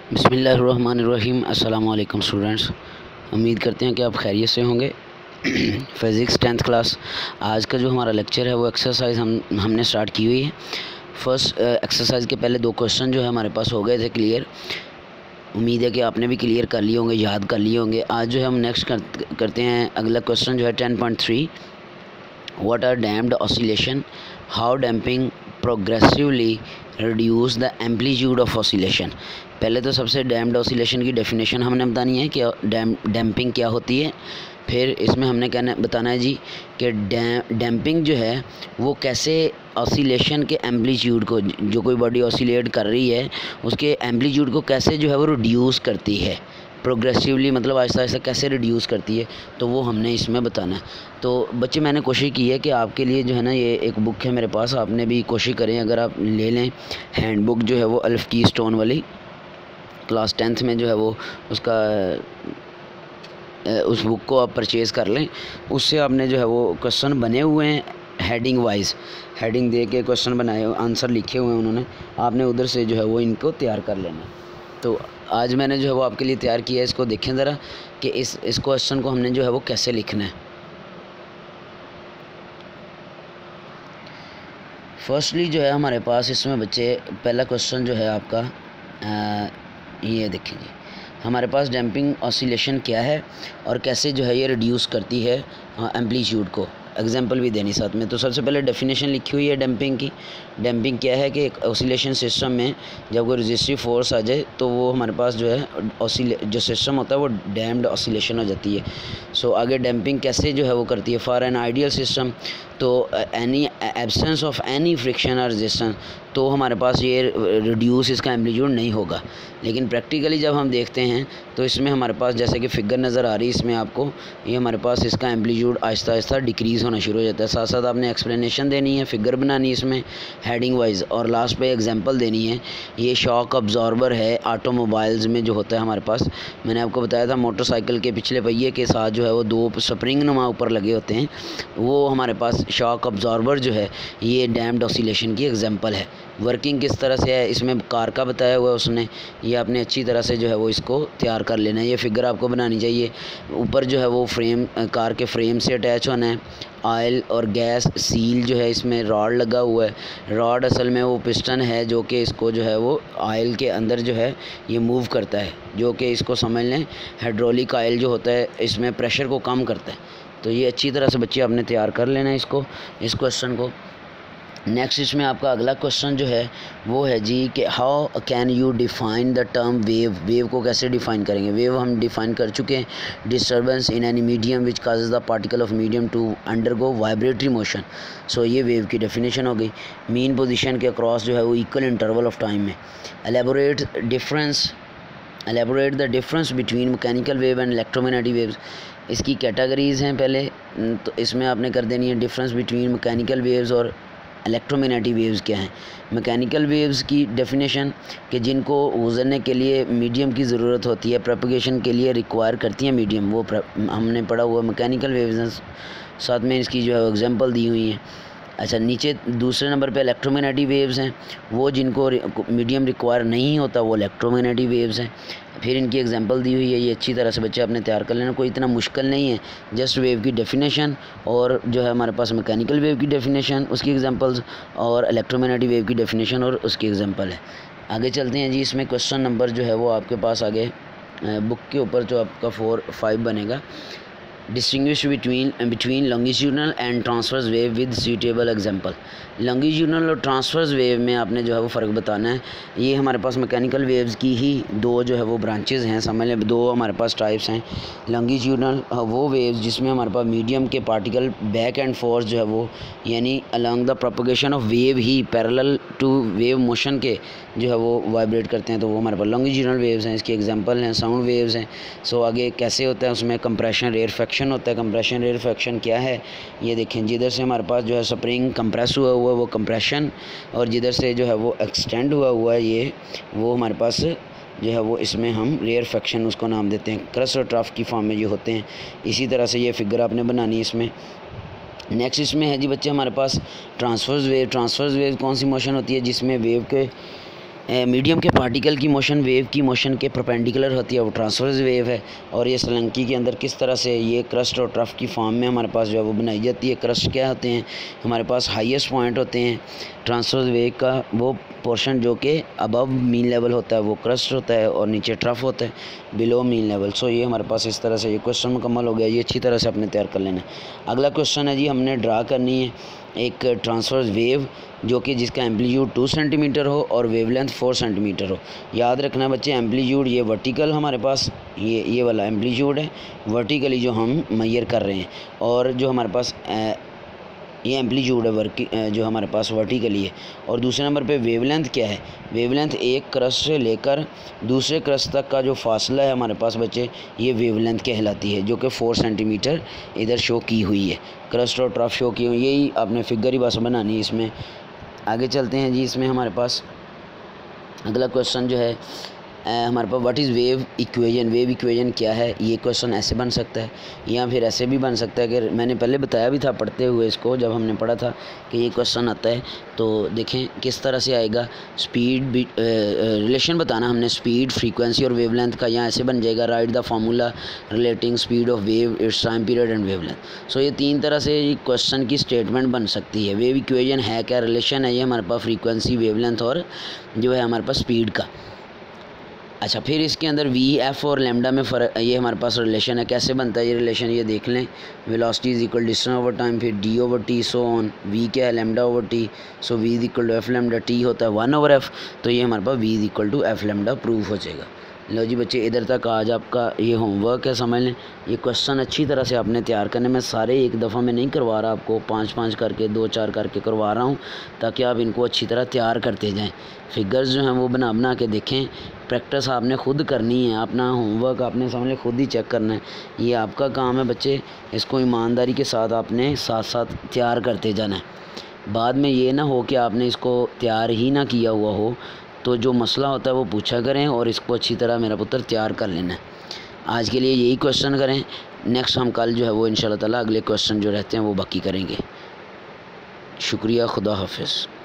बिस्मिल्लाहिर्रहमानिर्रहीम। अस्सलाम वालेकुम स्टूडेंट्स, उम्मीद करते हैं कि आप खैरियत से होंगे। फ़िज़िक्स 10th क्लास आज का जो हमारा लेक्चर है वो एक्सरसाइज हमने स्टार्ट की हुई है। फर्स्ट एक्सरसाइज के पहले 2 क्वेश्चन जो है हमारे पास हो गए थे क्लियर। उम्मीद है कि आपने भी क्लियर कर लिए होंगे, याद कर लिए होंगे। आज जो है हम नेक्स्ट करते हैं अगला क्वेश्चन जो है 10.3। What are damped oscillation? How damping progressively reduce the amplitude of oscillation? पहले तो सबसे डैम्प्ड ऑसिलेशन की डेफिनेशन हमने बतानी है कि डैम्पिंग क्या होती है। फिर इसमें हमने बताना है जी कि डैम्पिंग जो है वो कैसे ऑसिलेशन के एम्पलीट्यूड को, जो कोई बॉडी ऑसिलेट कर रही है उसके एम्पलीट्यूड को कैसे जो है वो रिड्यूस करती है, प्रोग्रेसिवली मतलब आहिस्ता आहिस्ता कैसे रिड्यूस करती है, तो वो हमने इसमें बताना है। तो बच्चे मैंने कोशिश की है कि आपके लिए जो है ना, ये एक बुक है मेरे पास, आपने भी कोशिश करें अगर आप ले लें हैंड बुक जो है वो अल्फ की स्टोन वाली, क्लास 10th में जो है वो उसका उस बुक को आप परचेज़ कर लें। उससे आपने जो है वो क्वेश्चन बने हुए हैं हेडिंग वाइज, हेडिंग दे के क्वेश्चन बनाए, आंसर लिखे हुए हैं उन्होंने, आपने उधर से जो है वो इनको तैयार कर लेना। तो आज मैंने जो है वो आपके लिए तैयार किया है, इसको देखें ज़रा कि इस क्वेश्चन को हमने जो है वो कैसे लिखना है। फर्स्टली जो है हमारे पास इसमें बच्चे पहला क्वेश्चन जो है आपका ये देखें जी, हमारे पास डैम्पिंग ऑसिलेशन क्या है और कैसे जो है ये रिड्यूस करती है एम्पलीट्यूड को। एग्जांपल भी देनी साथ में। तो सबसे पहले डेफिनेशन लिखी हुई है डैम्पिंग की। डैम्पिंग क्या है कि एक ऑसिलेशन सिस्टम में जब कोई रेजिस्टिव फोर्स आ जाए तो वो हमारे पास जो है जो सिस्टम होता है वो डैम्प्ड ऑसिलेशन हो जाती है। सो आगे डैम्पिंग कैसे जो है वो करती है। फॉर एन आइडियल सिस्टम, तो any absence of any friction और रेजिस्टेंस, तो हमारे पास ये रिड्यूस इसका एम्पलीट्यूड नहीं होगा। लेकिन प्रैक्टिकली जब हम देखते हैं तो इसमें हमारे पास जैसे कि फ़िगर नज़र आ रही है इसमें आपको, ये हमारे पास इसका एम्पलीट्यूड आहिस्ता आहिस्ता डिक्रीज़ होना शुरू हो जाता है। साथ साथ आपने एक्सप्लेनेशन देनी है, फ़िगर बनानी है इसमें हेडिंग वाइज, और लास्ट पे एग्जांपल देनी है। ये शॉक अब्जॉर्बर है ऑटोमोबाइल्स में जो होता है हमारे पास, मैंने आपको बताया था मोटरसाइकिल के पिछले पहिए के साथ जो है वो 2 स्प्रिंग नुमा ऊपर लगे होते हैं, वो हमारे पास शॉक अब्जॉर्बर जो है ये डैम्प्ड ऑसिलेशन की एग्जांपल है। वर्किंग किस तरह से है इसमें कार का बताया हुआ है उसने, ये आपने अच्छी तरह से जो है वो इसको तैयार कर लेना है। ये फिगर आपको बनानी चाहिए। ऊपर जो है वो फ्रेम, कार के फ्रेम से अटैच होना है। ऑयल और गैस सील जो है इसमें रॉड लगा हुआ है। रॉड असल में वो पिस्टन है जो कि इसको जो है वो ऑयल के अंदर जो है ये मूव करता है, जो कि इसको समझ लें हाइड्रोलिक ऑयल जो होता है इसमें प्रेशर को कम करता है। तो ये अच्छी तरह से बच्चे आपने तैयार कर लेना है इसको, इस क्वेश्चन को। नेक्स्ट इसमें आपका अगला क्वेश्चन जो है वो है जी कि how can you define the term wave. Wave को कैसे डिफ़ाइन करेंगे। वेव हम डिफ़ाइन कर चुके हैं, disturbance in any medium which causes the particle of medium to undergo vibratory motion. So ये वेव की डेफिनेशन हो गई। मीन पोजीशन के अक्रॉस जो है वो इक्वल इंटरवल ऑफ टाइम में। Elaborate the difference between mechanical wave and electromagnetic waves. इसकी कैटेगरीज़ हैं पहले, तो इसमें आपने कर देनी है डिफरेंस बिटवीन मैकेनिकल वेव्स और इलेक्ट्रोमैग्नेटिक वेव्स क्या हैं। मैकेनिकल वेव्स की डेफिनेशन कि जिनको गुजरने के लिए मीडियम की ज़रूरत होती है, प्रोपगेशन के लिए रिक्वायर करती हैं मीडियम, वो हमने पढ़ा हुआ मैकेनिकल वेव्स। साथ में इसकी जो है एग्जांपल दी हुई हैं। अच्छा, नीचे दूसरे नंबर पे इलेक्ट्रोमैग्नेटिक वेव्स हैं, वो जिनको मीडियम रिक्वायर नहीं होता वो इलेक्ट्रोमैग्नेटिक वेव्स हैं। फिर इनकी एग्जांपल दी हुई है, ये अच्छी तरह से बच्चे आपने तैयार कर लेना, कोई इतना मुश्किल नहीं है। जस्ट वेव की डेफिनेशन और जो है हमारे पास मैकेनिकल वेव की डेफिनेशन, उसकी एग्जांपल्स, और इलेक्ट्रोमैग्नेटिक वेव की डेफिनेशन और उसकी एग्जांपल है। आगे चलते हैं जी। इसमें क्वेश्चन नंबर जो है वो आपके पास आगे बुक के ऊपर जो आपका 4-5 बनेगा। Distinguish between longitudinal and transverse wave with suitable example. Longitudinal और ट्रांसवर्स वेव में आपने जो है वो फ़र्क बताना है। ये हमारे पास मैकेनिकल वेव्स की ही 2 जो है वो ब्रांचेज़ हैं, समझ लें 2 हमारे पास टाइप्स हैं। लॉन्गिट्यूडनल वो वेव्स जिसमें हमारे पास मीडियम के पार्टिकल बैक एंड फोर्स जो है वो, यानी along the propagation of wave ही पैरेलल टू वेव मोशन के जो है वो वाइब्रेट करते हैं, तो वो हमारे पास लॉन्गिट्यूडनल वेव्स हैं। इसके एग्जांपल हैं साउंड वेव्स हैं। सो आगे कैसे होता है, उसमें कंप्रेशन रेयरफेक्शन होता है। कंप्रेशन रेयरफेक्शन क्या है ये देखें, जिधर से हमारे पास जो है स्प्रिंग कंप्रेस हुआ हुआ है वो कंप्रेशन, और जिधर से जो है वो एक्सटेंड हुआ हुआ है ये, वो हमारे पास जो है वो इसमें हम रेयरफेक्शन उसको नाम देते हैं। क्रस्ट और ट्रफ की फॉर्म में जो होते हैं। इसी तरह से ये फिगर आपने बनानी है इसमें। नेक्स्ट इसमें है जी बच्चे हमारे पास ट्रांसवर्स वेव। ट्रांसवर्स वेव कौन सी मोशन होती है जिसमें वेव के मीडियम के पार्टिकल की मोशन वेव की मोशन के परपेंडिकुलर होती है, वो ट्रांसवर्स वेव है। और ये सोलंकी के अंदर किस तरह से ये क्रस्ट और ट्रफ की फॉर्म में हमारे पास जो है वो बनाई जाती है। क्रस्ट क्या होते हैं, हमारे पास हाईएस्ट पॉइंट होते हैं ट्रांसवर्स वेव का, वो पोर्शन जो कि अबव मीन लेवल होता है वो क्रस्ट होता है, और नीचे ट्रफ होता है बिलो मीन लेवल। सो ये हमारे पास इस तरह से ये क्वेश्चन मुकम्मल हो गया। ये अच्छी तरह से आपने तैयार कर लेना है। अगला क्वेश्चन है जी, हमने ड्रा करनी है एक ट्रांसवर्स वेव जो कि जिसका एम्पलीट्यूड 2 सेंटीमीटर हो और वेवलेंथ 4 सेंटीमीटर हो। याद रखना बच्चे, एम्पलीट्यूड ये वर्टिकल हमारे पास ये वाला एम्पलीट्यूड है, वर्टिकली जो हम मेजर कर रहे हैं, और जो हमारे पास ये एम्पलीट्यूड है जो हमारे पास वर्टिकली है। और दूसरे नंबर पे वेवलेंथ क्या है, वेवलेंथ एक क्रस्ट से लेकर दूसरे क्रस्ट तक का जो फासला है हमारे पास बच्चे, ये वेवलेंथ कहलाती है, जो कि 4 सेंटीमीटर इधर शो की हुई है। क्रस्ट और ट्रफ शो की हुई, यही आपने फिगर ही बस बनानी है। इसमें आगे चलते हैं जी। इसमें हमारे पास अगला क्वेश्चन जो है हमारे पास what is wave equation, wave equation क्या है। ये क्वेश्चन ऐसे बन सकता है या फिर ऐसे भी बन सकता है कि मैंने पहले बताया भी था पढ़ते हुए इसको, जब हमने पढ़ा था कि ये क्वेश्चन आता है तो देखें किस तरह से आएगा। स्पीड रिलेशन बताना हमने स्पीड, फ्रीक्वेंसी और वेवलेंथ का। यहाँ ऐसे बन जाएगा, write the formula relating speed of wave, its time period and wavelength. So ये 3 तरह से क्वेश्चन की स्टेटमेंट बन सकती है। वेव इक्वेशन है क्या, रिलेशन है ये हमारे पास फ्रीक्वेंसी, वेवलेंथ और जो है हमारे पास स्पीड का। अच्छा, फिर इसके अंदर वी, एफ और लैम्डा में फ़र्क, ये हमारे पास रिलेशन है। कैसे बनता है ये रिलेशन, ये देख लें। Velocity is equal distance over time, फिर D over T, so on. V क्या है, lambda over T, so V is equal to F lambda. T होता है 1 ओवर एफ, तो ये हमारे पास V is equal to F lambda proof हो जाएगा। लो जी बच्चे, इधर तक आज आपका ये होमवर्क है, समझ लें। ये क्वेश्चन अच्छी तरह से आपने तैयार करने में, सारे एक दफ़ा में नहीं करवा रहा आपको, 5-5 करके 2-4 करके करवा रहा हूँ, ताकि आप इनको अच्छी तरह तैयार करते जाएं। फिगर्स जो हैं वो बना के देखें। प्रैक्टिस आपने खुद करनी है, अपना होमवर्क आपने समझ लें खुद ही चेक करना है। ये आपका काम है बच्चे, इसको ईमानदारी के साथ आपने साथ साथ तैयार करते जाना है। बाद में ये ना हो कि आपने इसको तैयार ही ना किया हुआ हो, तो जो मसला होता है वो पूछा करें और इसको अच्छी तरह मेरा पुत्र तैयार कर लेना है। आज के लिए यही क्वेश्चन करें, नेक्स्ट हम कल जो है वो इंशाल्लाह ताला अगले क्वेश्चन जो रहते हैं वो बाकी करेंगे। शुक्रिया, खुदा हाफिज़।